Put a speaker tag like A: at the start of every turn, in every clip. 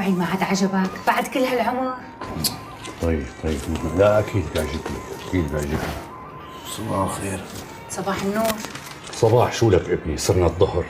A: بعد ما عاد عجبك بعد كل هالعمر.
B: طيب لا اكيد بيعجبني، اكيد بيعجبني.
C: صباح الخير.
A: صباح النور.
B: صباح شو لك ابني؟ صرنا الظهر.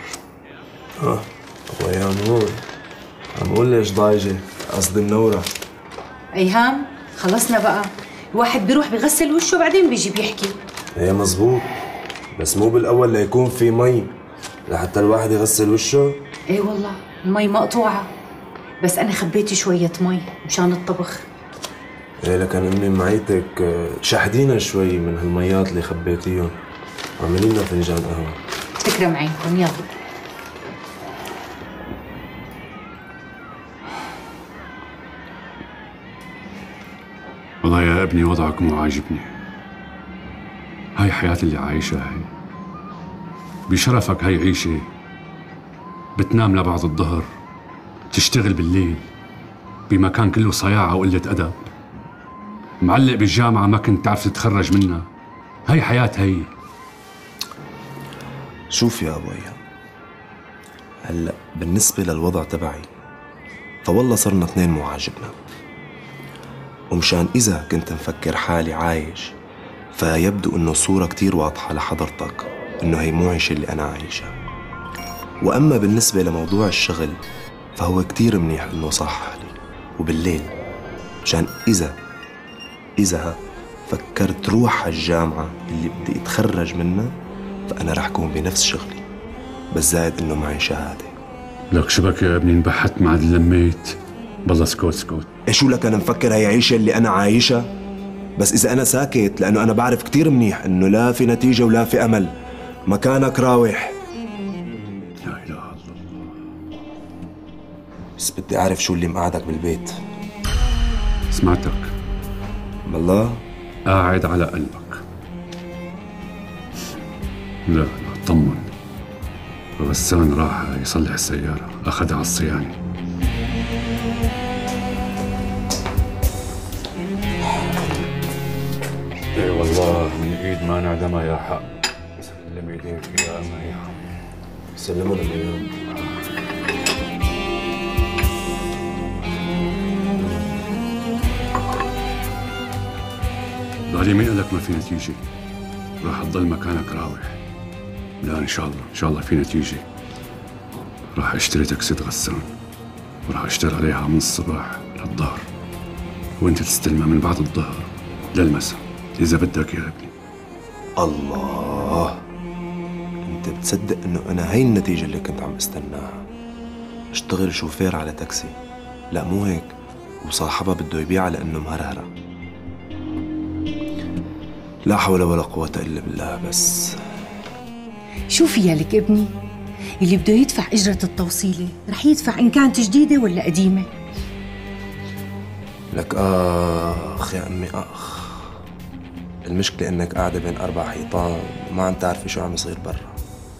C: ويا نور، عم قول ليش ضايجه؟ قصدي منوره.
A: ايهام خلصنا بقى، الواحد بيروح بيغسل وشه بعدين بيجي بيحكي.
C: ايه مزبوط، بس مو بالاول ليكون في مي لحتى الواحد يغسل وشه.
A: ايه والله المي مقطوعه، بس انا خبيت شويه مي مشان الطبخ.
C: ايه لكن امي معيتك شحدينا شوي من هالميات اللي خبيتيهم، اعملي لنا فنجان قهوه.
A: تكرم عينكم يلا.
B: والله يا ابني وضعك مو عاجبني. هاي حياة اللي عايشها هي. بشرفك هاي عيشة، بتنام لبعض الظهر، تشتغل بالليل بمكان كله صياعة وقلة أدب، معلق بالجامعة ما كنت تعرف تتخرج منها. هاي حياة هي.
C: شوف يا ابويا، هلا بالنسبة للوضع تبعي فوالله صرنا اثنين مو عاجبنا، ومشان إذا كنت مفكر حالي عايش فيبدو إنه الصورة كتير واضحة لحضرتك إنه هي مو عيشة اللي أنا عايشها. وأما بالنسبة لموضوع الشغل فهو كتير منيح إنه صحح لي وبالليل، مشان إذا فكرت روح هالجامعة اللي بدي أتخرج منها فأنا رح كون بنفس شغلي، بس زائد إنه معي شهادة.
B: لك شبك يا ابني انبحت ما عاد لميت. بالله اسكت.
C: إيه شو لك، أنا مفكر هي عيشة اللي أنا عايشها؟ بس إذا أنا ساكت لأنه أنا بعرف كتير منيح إنه لا في نتيجة ولا في أمل، مكانك راوح.
B: لا إله إلا الله.
C: بس بدي أعرف شو اللي مقعدك بالبيت.
B: سمعتك.
C: بالله
B: قاعد على قلبك. لا اطمن. غسان راح يصلح السيارة، أخذها على الصيانة. اي والله من ايد ما نعدمها يا حق. سلم ايديك يا امي.
C: سلموا لي.
B: ضالي مين قال لك ما في نتيجة؟ راح تضل مكانك راوح. لا ان شاء الله في نتيجة. راح اشتري تاكسي غسان وراح اشتغل عليها من الصباح للظهر، وانت تستلمها من بعد الظهر للمساء إذا بدك يا ابني.
C: الله، أنت بتصدق إنه أنا هي النتيجة اللي كنت عم استناها؟ اشتغل شوفير على تاكسي؟ لا مو هيك، وصاحبها بده يبيعها لأنه مهرهرة. لا حول ولا قوة إلا بالله. بس
A: شو فيها لك ابني؟ اللي بده يدفع أجرة التوصيلة رح يدفع إن كانت جديدة ولا قديمة.
C: لك آخ يا أمي آخ، المشكلة إنك قاعدة بين 4 حيطان وما عم تعرفي شو عم يصير برا.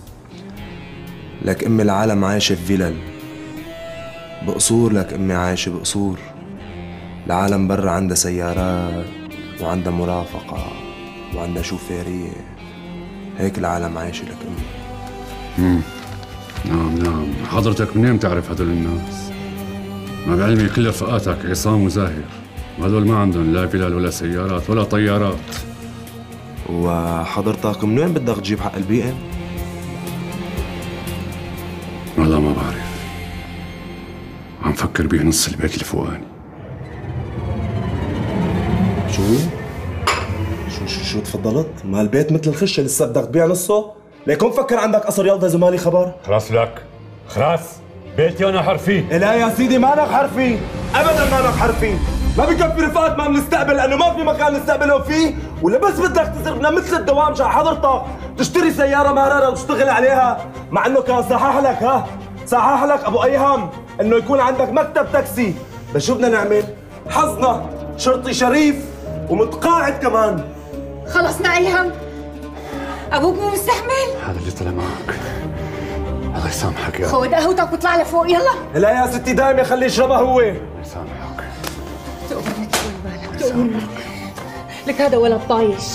C: لك أمي العالم عايشة في فيلل بقصور، لك أمي عايشة بقصور. العالم برا عندها سيارات وعندها مرافقة وعندها شوفيرية، هيك العالم عايشة لك أمي.
B: نعم حضرتك منين بتعرف هدول الناس؟ ما بعلمي كل رفقاتك عصام وزاهر، وهدول ما عندهم لا فلال ولا سيارات ولا طيارات.
C: وحضرتك من وين بدك تجيب حق البي ام؟
B: والله ما بعرف، عم فكر بيه نص البيت الفوقاني.
C: شو تفضلت؟ ما البيت مثل الخشة لسه بدك تبيع نصه؟ ليكون مفكر عندك قصر يلضى إذا مالي خبر؟
B: خلاص لك، خلاص بيتي أنا حر فيه.
C: لا يا سيدي مالك حر فيه، أبدا مالك حر فيه، ما بكفي رفقات ما بنستقبل لأنه ما في مكان نستقبلهم فيه، ولا بس بدك تصرفنا مثل الدوام شا حضرتك تشتري سيارة مهررة وتشتغل عليها، مع إنه كان صحح لك صحح لك أبو أيهم إنه يكون عندك مكتب تاكسي، بس شو بدنا نعمل؟ حظنا شرطي شريف ومتقاعد كمان.
A: خلصنا أيهم، أبوك مو مستحمل.
B: هذا اللي طلع معك، الله يسامحك يا
A: خذ قهوتك واطلع لفوق يلا.
C: لا يا ستي دايما خليه يشربها هو.
B: الله يسامحك.
A: تؤمن بالك تؤمن لك هذا ولد طايش.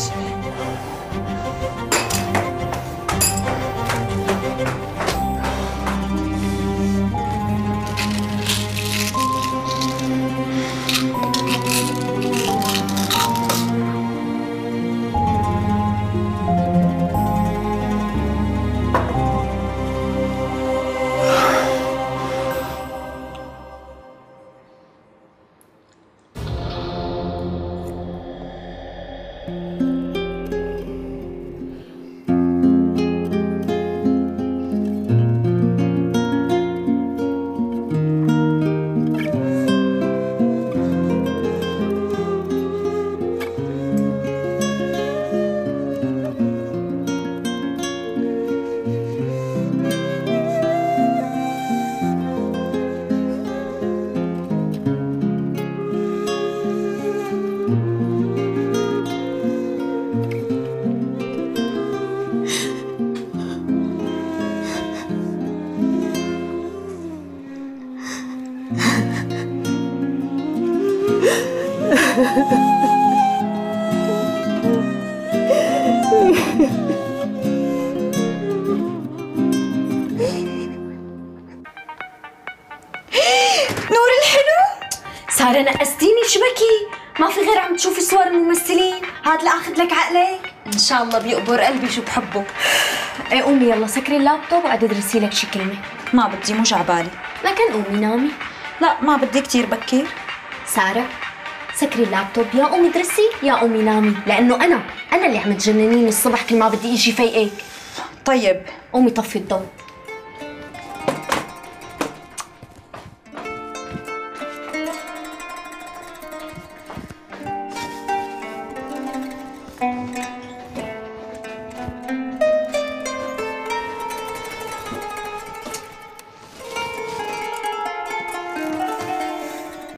D: نور الحلو، سارة نقستيني شبكي، ما في غير عم تشوفي صور الممثلين، هات لأخذ لك عقلك. إن شاء الله بيقبر قلبي شو بحبه.
A: ايه قومي يلا سكري اللابتوب وقعدي ادرسي لك شي كلمة.
D: ما بدي، مو جعبالي.
A: لكن قومي نامي.
D: لا ما بدي، كتير بكير.
A: سارة سكري اللابتوب، يا قومي ادرسي يا قومي نامي، لأنه أنا اللي عم تجننيني الصبح كل ما بدي إجي فيقك.
D: طيب
A: قومي طفي الضوء.